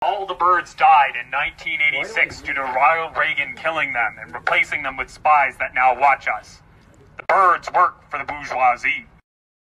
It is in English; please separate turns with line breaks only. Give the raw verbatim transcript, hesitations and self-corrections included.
All the birds died in nineteen eighty-six due to Ronald Reagan killing them and replacing them with spies that now watch us. The birds work for the bourgeoisie.